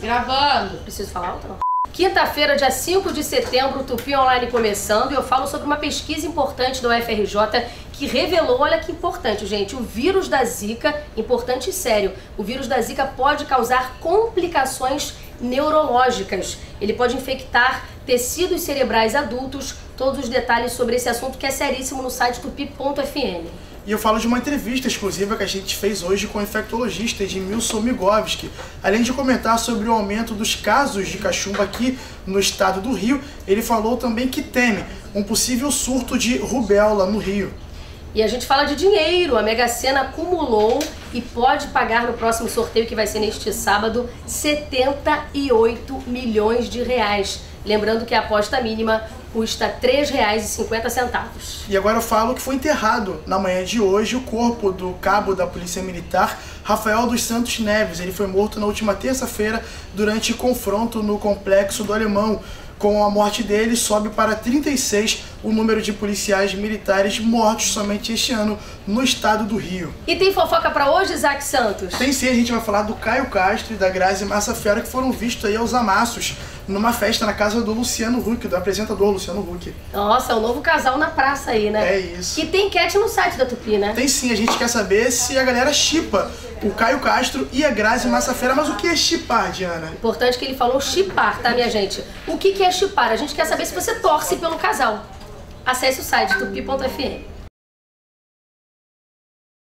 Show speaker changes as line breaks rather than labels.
Gravando.
Preciso falar alto, não? Quinta-feira, dia 5 de setembro, Tupi Online começando, e eu falo sobre uma pesquisa importante da UFRJ que revelou, olha que importante, gente, o vírus da Zika, importante e sério, o vírus da Zika pode causar complicações neurológicas. Ele pode infectar tecidos cerebrais adultos. Todos os detalhes sobre esse assunto que é seríssimo no site tupi.fm.
E eu falo de uma entrevista exclusiva que a gente fez hoje com o infectologista Edmilson Migovski. Além de comentar sobre o aumento dos casos de cachumba aqui no estado do Rio, ele falou também que teme um possível surto de rubéola no Rio.
E a gente fala de dinheiro. A Mega Sena acumulou e pode pagar no próximo sorteio, que vai ser neste sábado, 78 milhões de reais. Lembrando que a aposta mínima custa R$ 3,50.
E agora eu falo que foi enterrado na manhã de hoje o corpo do cabo da Polícia Militar, Rafael dos Santos Neves. Ele foi morto na última terça-feira durante confronto no Complexo do Alemão. Com a morte dele, sobe para 36 o número de policiais militares mortos somente este ano no estado do Rio.
E tem fofoca pra hoje, Isaac Santos?
Tem sim, a gente vai falar do Caio Castro e da Grazi Massafera, que foram vistos aí aos amassos numa festa na casa do Luciano Huck, do apresentador Luciano Huck.
Nossa, é o novo casal na praça aí, né?
É isso.
E tem enquete no site da Tupi, né?
Tem sim, a gente quer saber se a galera shippa o Caio Castro e a Grazi Massafera. Mas o que é shippar, Diana?
Importante que ele falou shippar, tá, minha gente? O que é shippar? A gente quer saber se você torce pelo casal. Acesse o site tupi.fm.